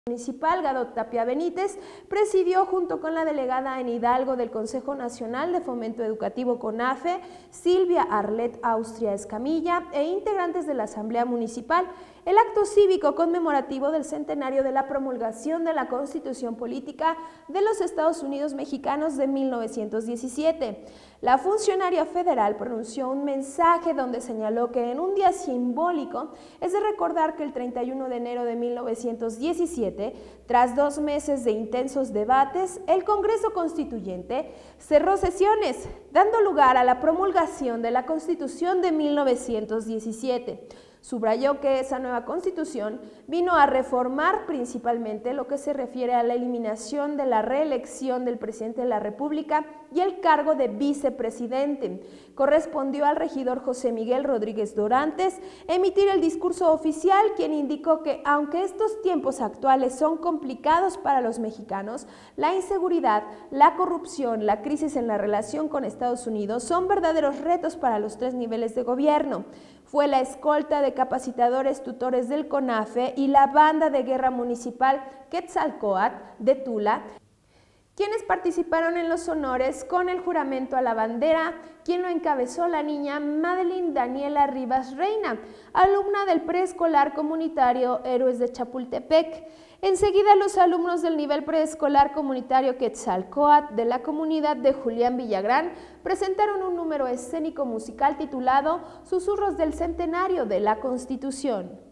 Municipal, Gado Tapia Benítez, presidió junto con la delegada en Hidalgo del Consejo Nacional de Fomento Educativo CONAFE, Silvia Arlet Austria Escamilla, e integrantes de la Asamblea Municipal, el acto cívico conmemorativo del centenario de la promulgación de la Constitución Política de los Estados Unidos Mexicanos de 1917. La funcionaria federal pronunció un mensaje donde señaló que en un día simbólico es de recordar que el 31 de enero de 1917, tras 2 meses de intensos debates, el Congreso Constituyente cerró sesiones, dando lugar a la promulgación de la Constitución de 1917. Subrayó que esa nueva Constitución vino a reformar principalmente lo que se refiere a la eliminación de la reelección del presidente de la República y el cargo de vicepresidente. Correspondió al regidor José Miguel Rodríguez Dorantes emitir el discurso oficial, quien indicó que aunque estos tiempos actuales son complicados para los mexicanos, la inseguridad, la corrupción, la crisis en la relación con Estados Unidos son verdaderos retos para los 3 niveles de gobierno. Fue la escolta de capacitadores tutores del CONAFE y la banda de guerra municipal Quetzalcóatl de Tula quienes participaron en los honores con el juramento a la bandera, quien lo encabezó la niña Madeline Daniela Rivas Reina, alumna del preescolar comunitario Héroes de Chapultepec. Enseguida los alumnos del nivel preescolar comunitario Quetzalcóatl de la comunidad de Julián Villagrán presentaron un número escénico musical titulado Susurros del Centenario de la Constitución.